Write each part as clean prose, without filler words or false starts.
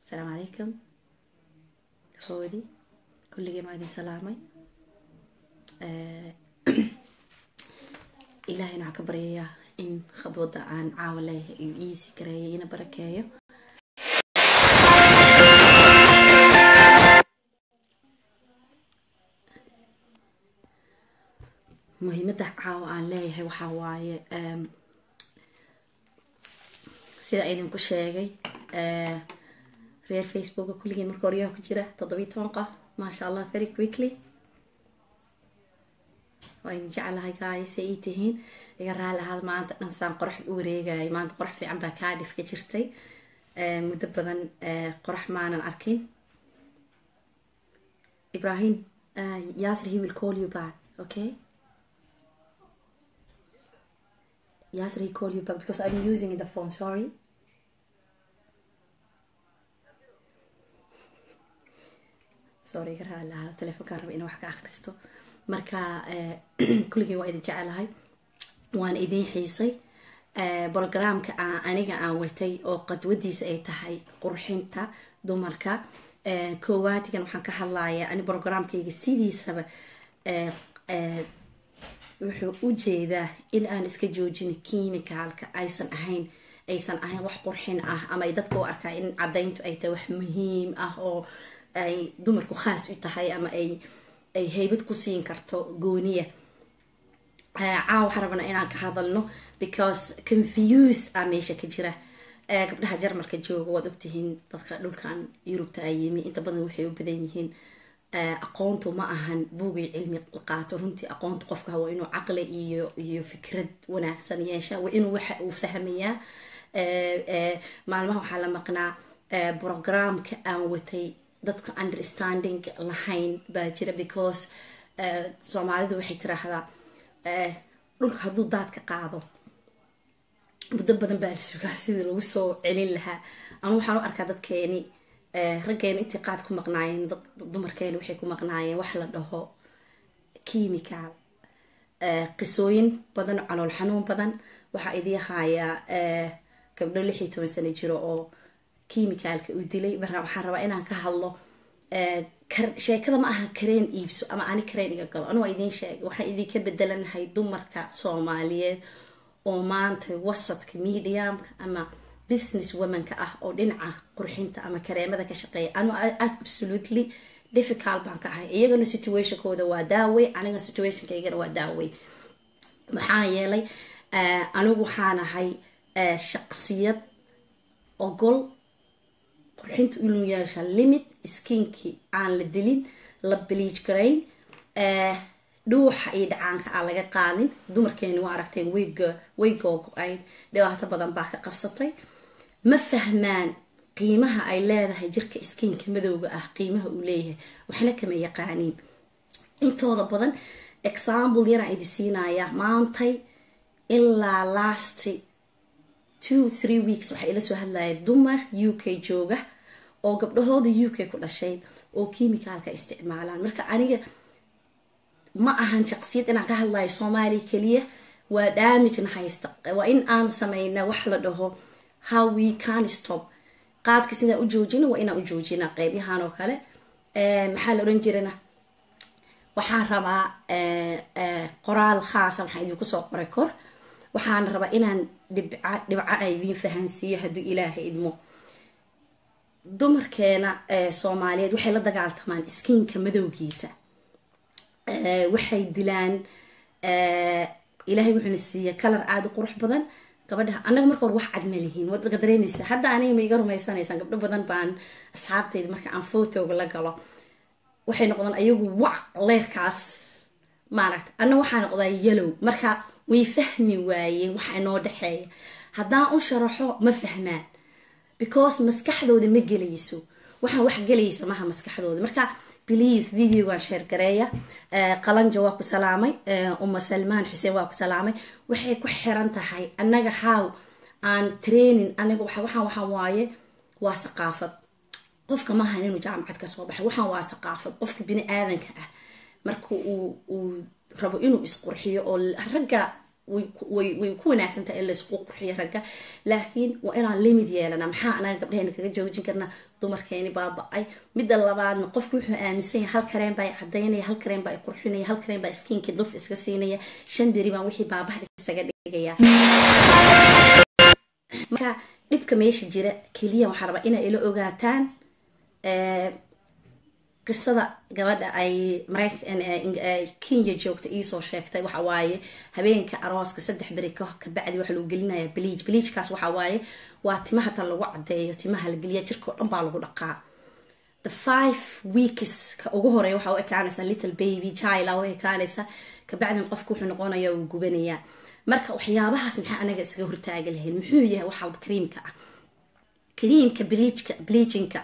السلام عليكم هودي كل جماعة دي سلامي إلهي نعك بريا إن خبوض عن عاوليه إيسي كريين بركايو مهمة عاو عليه وحواي سيدا أيضا كشاقي reer Facebook kulligii marka horyaha ku jira 17 qof ma sha Allah very quickly way jecelahay guys ay tihiin iga raali ahaad maanta dhansan qorx u wareegay maanta qorx fiican baa ka dhif ka jirtay muddo badan qorx maanan arkin Ibrahim Yasir he will call you back okay Yasir he call you back because I'm using the phone sorry sorry garaa la telefoonka rabo in wax ka akhristo marka kulligii waa idin jecelahay waan idin xiisay barnaamijka aniga aan watay oo qadwadiisa ay tahay qurxinta dumarka koowaatigan waxaan ka hadlayaa ani barnaamijkayga sidiisaba wuxuu u jeedaa in aan iska joojin kiimikaalka aysan ahayn wax qurxin ah ama ay dadku u arkaan in cadayntu ay tahay wax muhiim ah oo ay dumarku khaas u tahay ama ay haybad ku siin karto gooniya waxaan rabnaa inaan ka hadalno because confused meesha ka jira gabdhaha Jarmalka jooga waad ogtihiin dadka dhulkan Yurubta ay yimi inta badan waxay u badan yihiin aqoontu ma ahan buugay cilmi qaato runtii aqoontu qofka waa inuu aqli iyo fikrad wanaagsan yeeshaa waa inuu waxa uu fahmayaa maalmaha waxaa la maqnaa programka aan watay dadka understanding lahayn baa jira because Soomaalidu waxay tiraahdaa dhulka hadduu daadka qaado muddo badan baa la sugaa sidii lagu soo celin lahaa ama waxaan u arkaa dadkeeni raggeenu intii qaad ku maqnaayeen dumarkeenu waxay ku maqnaayeen wax la dhaho kiimikaal qisooyin badan calool xanuun badan waxaa idii hayaa gabdho 16 sano jiro oo kiimikaalka uu dilay marna waxaan rabaa inaan ka hadlo sheekada ma aha kareen iibso ama ani kareen iga galo anu idin sheeg waxaan idin ka bedelanahay dumarka Soomaaliyeed oo maanta wasadka mediumka ama business woman-ka ah oo dhinaca qurxinta ama kareemada ka shaqeeya anu absolutely difficult baan ka ahay iyagana situation-kooda waa daaway aniga situation-kaygana waa daaway maxaa yeelay anigu waxaan ahay shakhsiyad ogol qurxintu inuu yeesho limit skinki aan la dilin la bleach garayn dhuuxa iyo dhacaanka aan laga qaadin dumarkeenu waa aragteen waygo ay dhibaato badan baa ka qabsatay ma fahmaan qiimaha ay leedahay jirka skinka madowga ah qiimaha uu leeyahay waxna kama yaqaanin intooda badan example yar aan idin siinayaa maantay ilaa last 2-3 weeks waxay ila soo hadlayeen dumar UK jooga oo gabdhahooda UK ku dhashay oo kiimikaalka isticmaalaan marka aniga ma ahan shakhsiyad inaan ka hadlayo Soomaali kaliya waa damage na haysta waa in aan sameeyna wax la dhaho how we can stop qaadka sida u joojina waa inaan u joojina qaybahan oo kale maxaa la oran jirana waxaan rabaa qoraal khaas ah waxaan idinku soo qoray kor waxaan rabaa inaan dhibca ay idin fahansiiyo haduu Ilaahay idmo dumarkeena Soomaaliyeed waxay la dagaaltamaan skinka madowgiisa waxay dilaan Ilaahay wuxuu siiyay color aad u qurux badan gabadha anaga marka hore wax cad ma lihiin wad dareemaysa hadda aniga ma iga rumaysanaysan gabdho badan baan asxaabtayda marka aan photo la galo waxay noqdaan ayagu wac leerkaas maaragta anaga waxaan noqday yellow marka way fahmi waayeen waxa inoo dhaxeeya haddaan u sharaxo ma fahmaan because maskaxdooda ma gelayso waxaan wax gelaysa maaha maskaxdooda marka please video waan share gareeya qalanjo waa ku salaamay Salmaan Xuseen waa ku salaamay waxay ku xiran tahay anaga how aan training anaga waxaan waaye waa saqaafad qofka ma ahan inuu jaamacad ka soo baxay waxaan waa saqaafad qofka bini aadanka ah marka uu rabo inuu isqurxiyo oo ragga way ku wanaagsantaa in laysku qurxiyo ragga laakiin waa inaan limid yeelana maxaa anaga gabdhaheena kaga joojin karnaa dumarkeeni baaba-ay midda labaadna qofku wuxuu aaminsan yahay hal kareen baa cadaynaya hal kareen baa qurxinaya hal kareen baa skinkii duf iska siinaya 5 beri baan wixii baabaha isaga dhigaya marka dhibka meesha jira kaliya waxaa rabaa inay ila ogaataan qisada gabadha ay Kenya joogta iisoo sheegtay waxa waaye habeenka arooska 3 beri ka bacdi waxa lagu gelinayaa bleach kaas waxa waaye waa timaha tan lagu cadeeyo timaha la geliya jirka oo dhan baa lagu dhaqaa the 5 weeks ka ugu horeeya waxa uu ekaanaysa little baby child oo ekaanaysa ka bacdi qofku wuxuu noqonayaa uu gubanayaa marka waxyaabahaas maxaa anaga iskaga hortaagan lahayn muxuu yahay waxa creamka ah creamka bleachingka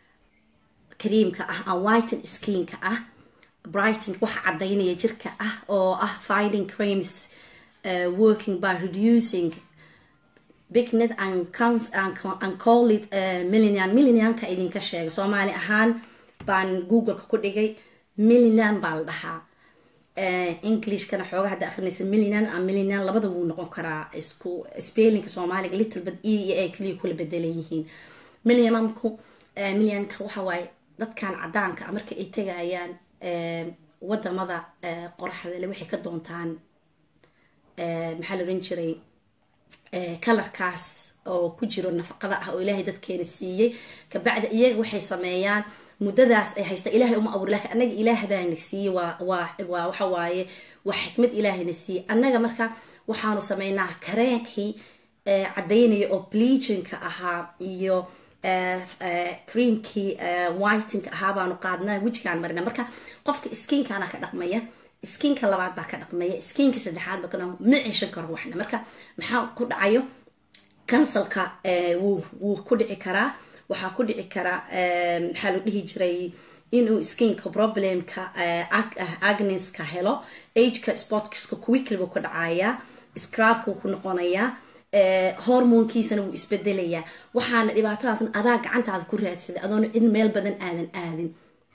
creamka ah and whiten skinka ah brighten waxa cadaynaya jirka ah oo ah finding creams working by reducing bigness and call it millennium ka idinka sheego Soomaali ahaan baan Google ku dhigay millennium baa la dhahaa English kana xoogaa hada akhrinaysa millennium labada wuu noqon karaa isku spelling Soomaaliga little bit e kaliya kula bedelan yihiin millenniumka waxa waaye dadkan cadaanka marka ay tagayaan wadamada qoraxda leh waxay ka doontaan maxaa la oran jiray colorkaas oo ku jiro nafaqada ah oo Ilaahay dadkeena siiyay ka bacda iyaga waxay sameeyaan muddadaas ay haysta Ilaahay uma abuur laakiin anaga Ilaahay baan siiyay waxa waaye wax xikmad Ilaahayna siiyay anaga marka waxaanu sameeynaa kareenkii cadaynayo oo bleachingka ahaa iyo creamkii whitening ahaa baanu qaadnaa wajigaan marina marka qofka skinkana ka dhaqmaya skinka labaad baa ka dhaqmaya skinka saddexaad baa kana maciishan karo waxna marka maxaa ku dhacayo cancelka wuu ku dhici karaa waxa ku dhici karaa maxaa loo dhihi jiray inuu skinka problemka agneska helo ageka spotska quickly buu ku dhacaya scrubka wuu ku noqonayaa hormoonkiisana wuu isbedelayaa waxaana dhibaatadaas adaa gacantaada ku raadsaday adoon cid meel badan aadin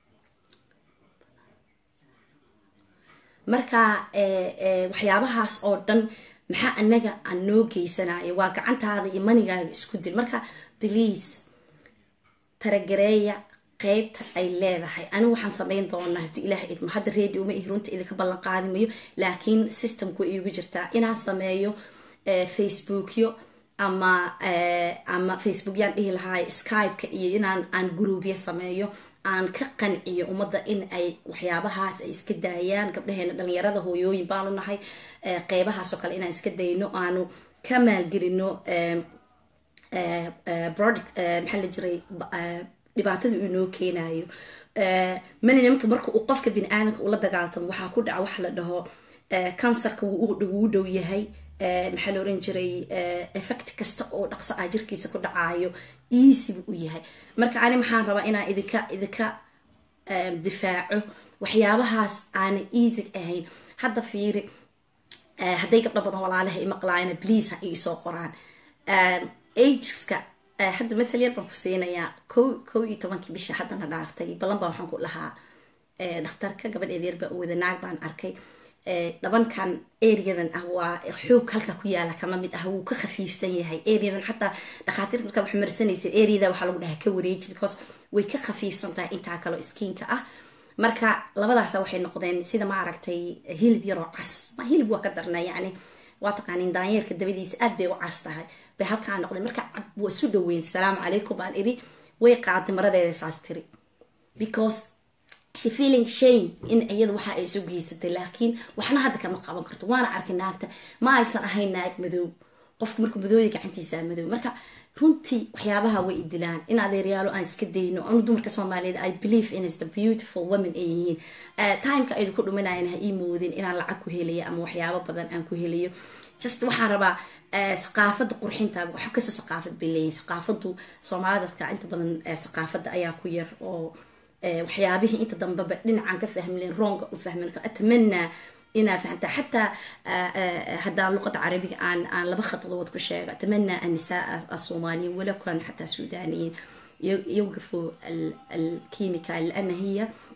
marka waxyaabahaas oo dhan maxaa anaga aan noo geysanayo waa gacantaada iyo manigaaga isku dil marka please taragareeya qaybta ay leedahay anigu waxaan sameyn doonaa hadii Ilaahay idmo hadda radio ma runta idinka ballan qaadimayo laakiin systemku iigu jirtaa inaan sameeyo facebookyo ama facebook yaan dhihi lahaa skype-ka iyo inaan groupya sameeyo aan ka qanciyo umada in ay waxyaabahaas ay iska daayaan gabdhaheena dhalinyarada hooyooyin baanu nahay qeybahaas oo kale inaan iska dayno aanu ka maalgelino product maxaa la jiray dhibaatada uu noo keenayo millenniumka marka uu qofka bini'aadamka ula dagaaltamo waxaa ku dhaca wax la dhaho kansarka wuu dhow yahay maxaa la oran jiray effect kasta oo dhaqso ah jirkiisa ku dhacayo easy buu yahay marka ani maxaan rabaa inaan idinka difaaco waxyaabahaas aan easy ahayn hadda fiiri hadday gabdho badan walaalaha ay maqlaayeen please ha ii soo qoraan ageska hadda مثلا يربح كسينيا كو يتوانكي بيش حتى نعرفتي بلان بان حنقول لها دخترك قبل إذير بقوذ ناق بان أركي لبان كان إيريدن هو حوك هلكا كويالا كما ميد هو كخفيف سنية هاي إيريدن حتى دخاتير كم حمر سنة يصير إيريدا وحلو لها كوريج because وي كخفيف سنتا إنت عكلو إسكينك marka labadaas waxay noqdeen sida ma aragtay hilib yar oo cas ma hilib waa ka darnaa yani waa taqaanin daanyeerka dabadiisa aad bay u cas tahay bay halka noqday marka waa soo dhaweyn salaam alaykum baan iri way qaaday maradeeda saas tiri because she feeling shame in iyada waxa ay soo geysatay laakiin waxna hadda kama qaban karto waana arkay naagta ma aysan ahayn naag madow qofku markuu madowga gacantiisa madow marka runtii waxyaabaha way idilaan in adeeryaalo aan iska deyno aan dumarka Soomaaliyeed I believe in is the beautiful women ay yihiin time-ka ay ku dhumanayeen ha ii moodin inaan lacag ku helayo ama waxyaabo badan aan ku helayo just waxaan rabaa saqaafada qurxinta waxa ka saqaafad bileey saqaafadu Soomaalida inta badan saqaafada ayaa ku yar oo waxyaabihii inta dambe dhinacan ka fahmleen wrong u fahmeen atmanna إنا فهمت حتى هذا اللغة العربية عن لبخ خطوات كشيء أتمنى النساء الصوماليين ولا كان حتى السودانيين يوقفوا الكيميكا لأن هي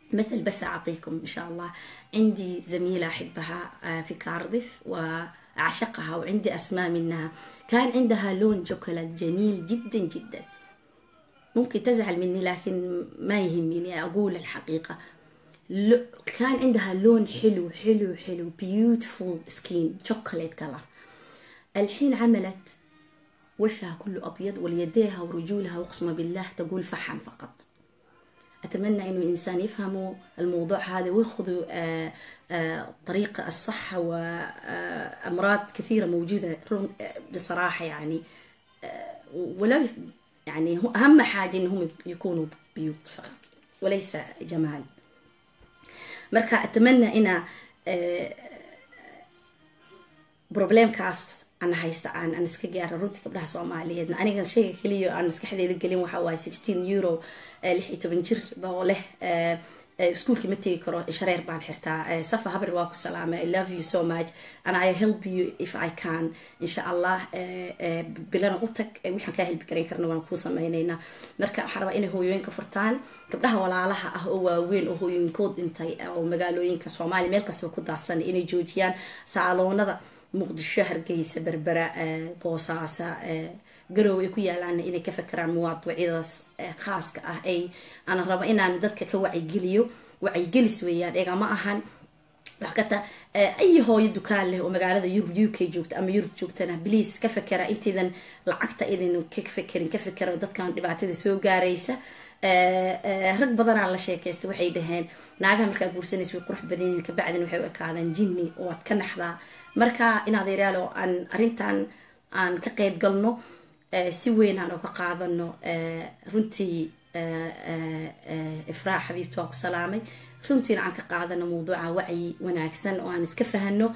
مثل بس أعطيكم إن شاء الله. عندي زميلة أحبها في كارديف وأعشقها، وعندي أسماء منها. كان عندها لون شوكولات جميل جدا جدا. ممكن تزعل مني لكن ما يهمني، أقول الحقيقة. كان عندها لون حلو حلو حلو، beautiful skin chocolate color. الحين عملت وشها كله أبيض، واليديها ورجولها وقسم بالله تقول فحم فقط. أتمنى إنه الإنسان يفهموا الموضوع هذا ويأخذوا طريق الصحة، وأمراض كثيرة موجودة بصراحة يعني. ولا يعني أهم حاجة إنهم يكونوا بيوت فقط وليس جمال. مركا أتمنى إن بروبليم كاس أنا هايستا أنا نسكجار روتي قبلها سومالية. أنا كان شيء كليو أنا نسكحدي القليم وحواي 16 يورو لحيته بنجر بوله سكول كمتي كرو شرير بان حرتا صفا هبر واكو سلامة. I love you so much and I help you if I can إن شاء الله. بلنا قلتك وإحنا كاهل بكرين كرنا ونكوسا ماينينا. مركا حربا إنه هو يوين كفرتان قبلها ولا لها هو وين هو يوين كود انتي أو مقالوين كصومالي ميل كسو كود عطسان إني جوجيان سالونا ذا مقدشة هرقيسة بربرة بوصاصة قروا يكو يالان إني كفكران مواضوع عيدة خاصة أي أنا رابا إنا نددك كوعي قليو وعي قلس ويان إيغا ما أهان وحكتا أي هو يدوكان له ومقالة يوكي جوكت أما يورب جوكتنا بليس كفكرة إنتي ذن لعقتا إذن كفكرة ودد كان دبعتي سو قاريسة rag badan aan la sheekaysta waxay dhaheen naagaha markaa guursanaysa way qurux badan yihiin kabacdina waxay u ekaadeen jinni oo aad ka naxdaa. marka inaad yaalo aan arintan aan ka qayb galno si weyn aan uga qaadano. runtii ifraax xabiibti waa ku salaamay. runtiina aan ka qaadano mawduuca wacyi wanaagsan oo aan iska fahano.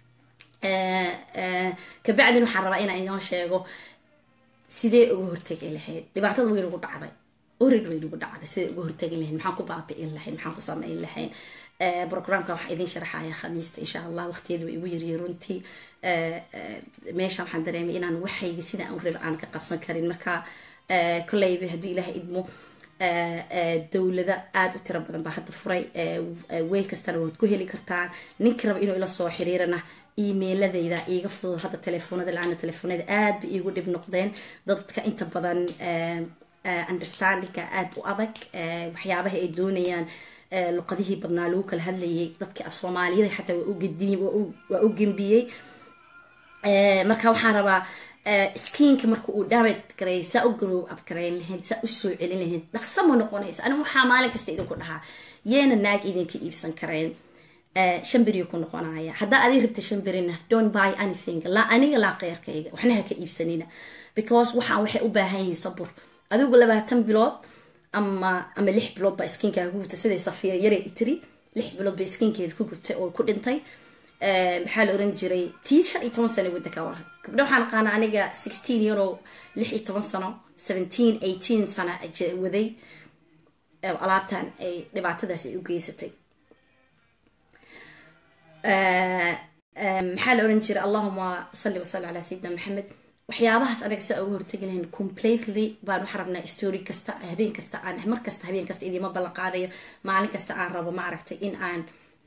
kabacdina waxaan rabaa inaan inoo sheego sidee uga hortagi lahayd dhibaatada weyn ugu dhacday أوريد ويدو قدعة سيد جوهر تجلهن محاكو بابي إلهن محاكو سامي إلهن برنامج واحد إذن شرحها يا خميس إن شاء الله وقت يدو يويري رنتي ماشى محمد رامي إن أنا وحي سيدا أوريد أنا كقفصن كريم مركا كل يبي هدو إله إدمو الدولة ذا عاد وتربنا بعد فري ويكسترود كهلي كرتان نكرب إنه إلى الصبح حريرنا إيميل ذي ذا يقفل هذا التليفون هذا الآن التليفون هذا عاد بيقول بنقدين ضد كأنت بدن understanding aad u adag waxyaabaha ay doonayaan luqadihii badnaa lagu kala hadlayay dadka af Soomaaliyada xataa waa u gambiyay. marka waxaan rabaa skinka marka uu damage gareeysa u grow up gareyn lahayd sa u soo celin lahayd dhaqso ma noqonaysa. anigu waxaa maalin kasta idinku dhahaa yeena naag idinka iibsan kareen shambiriyo ku noqonaya. hadda aad rabta shambirina don't buy anything la aniga la qeyrkayga waxna ha ka iibsanina because waxay u baahan yihiin sabr. adigu 20 bilood ama 6 bilood ba skinka gubta sida safiya yare itri 6 bilood ba skinkeeda ku gubtay oo ku dhintay. maxaa la oran jiray tii 15 sano wada ka war gabdho waxaan qaana aniga 16 euro 16 sano 17 18 sano waday alaabtan ay dhibaatadaas ay u geysatay. maxaa la oran jiray allahumma salli wa salli ala sayyidina maxamed. waxyaabahaas anaga sida ugu hortagi lahayn completely baan wax rabnaa story kasta habeen kasta aan mar kasta habeen kasta idima ballan qaadayo maalin kasta aan rabo ma aragtay in aan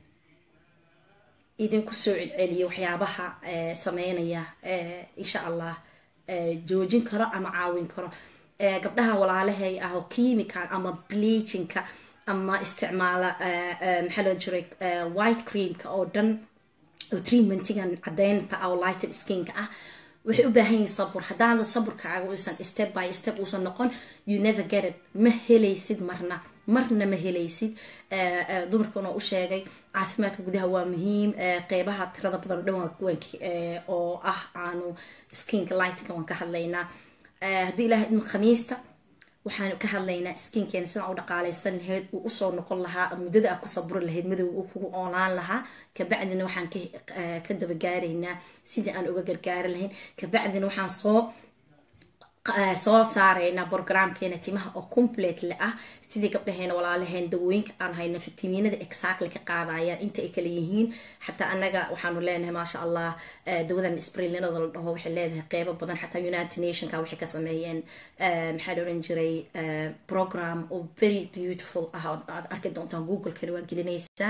idinku soo celiyo waxyaabaha sameynaya insha Allah joojin karo ama caawin karo gabdhaha walaalahay ah oo chemical ama bleachingka ama isticmaala maxaa loo jiray white creamka oo dhan oo treatmentigan cadeynta oo lighted skinka ah waxay u baahan yihiin sabr. haddaan sabrkaaga uusan step by step uusan noqon you never get it. ma helaysid marna ma helaysid. dumarkuna u sheegay caafimaadka gudaha waa muhiim. qeybaha tirada badan dhan oo ah aanu skinka lightka waan ka hadlaynaa. haddii ilaahay idin khamiista waxaan ka hadlaynaa skinkeena sida u dhaqaalaysan lahayd uu u soo noqon lahaa muddada aad ku sabri lahayd madow uu kugu oolaan lahaa. kabacdina waxaan ka daba gaaraynaa sidii aan uga gargaari lahayn. kabacdina waxaan soo soo saarayna programkeena timaha oo complete ah sidii gabdhaheena walaalaheen dawooyinka aan hayna fitamiinada exactly ka qaadayaan inta ay kala yihiin xataa anaga waxaanu leenahay maasha allah dawadan sprinlinada la dhaho waxay leedahay qeybo badan xataa United Nationka waxay ka sameeyeen maxaa la oran jiray program oo very beautiful ah aad arki doontaan Google-kana waa gelinaysaan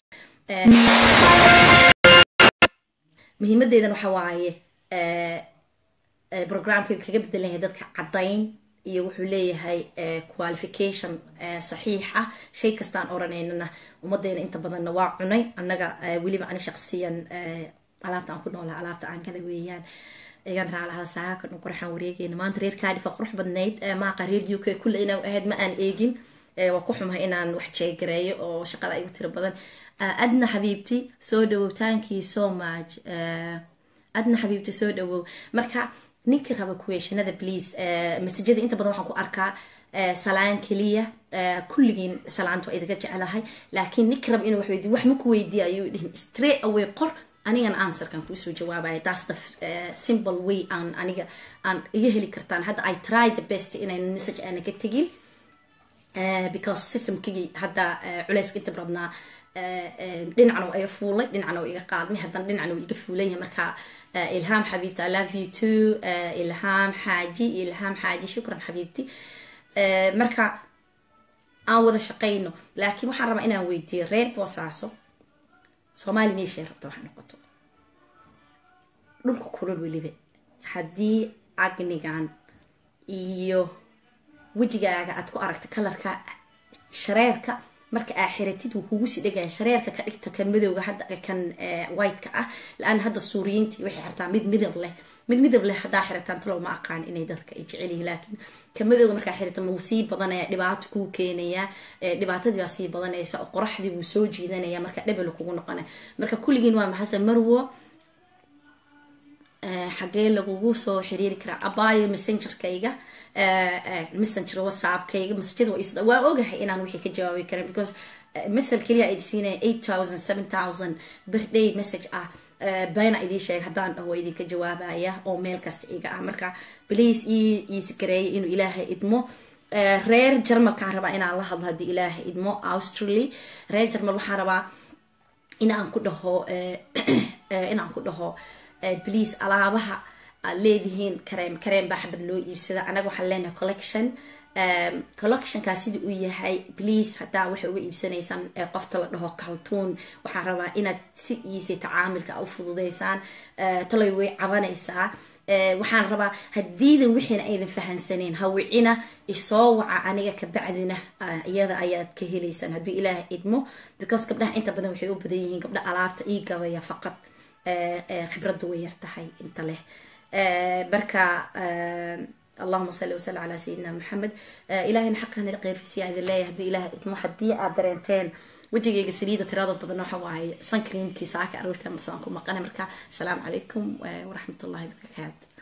muhiimadeedan waxa waaye programka kaga bedelan dadka cadayn iyo wuxuu leeyahay qualification saxiix ah shay kastaan oranayna umadeena inta badan waa cunay anaga waliba ani shakhsiyan alaabta aan ku noolahay alaabta aan gada weeyaan igan raalaha saaka dhan qurxan wareegayna maanta reer Cardiff qurux badnayd ma qareer UK kulli inaa ahayd ma aan eegin waa ku xumahay inaan wax jeegareeyo oo shaqada ay u tiro badan adna xabiibti soo dhawow thank you so much adna xabiibti soo dhawow marka ninka raba questionada please messagada inta badan waxaan ku arkaa salaan kaliya kulligiin salaantu ay idaga jecelahay laakiin ninka raba inuu wax weydiiyo wax ma ku weydiiyo ayuu dhihin straight away qor anigan answer kan ku soo jawaabay that's the simple way aniga aan iga heli kartaan hadda I try the best inay message aan ka tagin because systemkigi hadda culayska inta badnaa dhinacna waa iga fuulay dhinacna waa iga qaadmay haddana dhinacna waa iga fuulay marka ilham xabiibti I love you too ilham xaaji shukran xabiibti marka aan wada shaqeyno laakiin waxaan rabaa inaan weydiiyo reer Boosaaso Soomaali meesha rabto wax noqoto dhulka kulul waliba haddii agnigan iyo wajigaaga aad ku aragto kalarka shareerka marka aa xiratid wuu kugu sii dhagaan shareerka ka dhigta kan madowga hadda kan white-ka ah laan hadda suuriyiintii waxay xirtaan mid midab leh haddaa xirataan talow ma aqaan inay dadka ay jecel yihiin laakiin kan madowga markaa xirata wuu sii badanaya dhibaato kuu keenaya dhibaatadii baa sii badanaysa oo qoraxdii wuu soo jiidanaya marka dhebel kugu noqonaya marka kulligiin waa maxasan marwo xagee lagugu soo xiriiri karaa abaayo messengerkayga messenger whatsappkayga messagada waa ogahay inaan wixii ka jawaabi karin because مثل كليا إدسينة 8000 7000 birthday message بين إدي شيء هدان هو إدي كجوابه يا أو ميل كاست إيجا أمريكا بليز يسكري إنه إله إدمو رير جرمال كهرباء إن الله هذا هدي إله إدمو أسترالي رير جرمال وحرباء إن أم كده إن أم كده بليز alaabها leedihiin kareem baa xabad loo iibsada anaga waxaan leenahay collection kaasidi uu yahay please hadaa waxay uga iibsanaysaan qofta la dhaho kaltuun waxaan rabaa inaad si easy tacaamilka u fududeysaan talay way cabanaysaa waxaan rabaa hadiidan wixiina aydan fahansaneen hawicina isoo waca aniga ka bacdina iyada ayaad ka helaysaan hadii ilaahay idmo because gabdhaha inta badan waxay u badan yihiin gabdha alaabta ii gabaya faqad khibradu way yartahay inta leh بركة اللهم صل وسلم على سيدنا محمد إلهي حقنا القير في سيادة الله يهدي إله إتمحدي أدرينتين وجهي سليدة تراضى بدنا حواي صن كريم كيساك أروتها مصانكم مقانا مركا السلام عليكم ورحمة الله وبركاته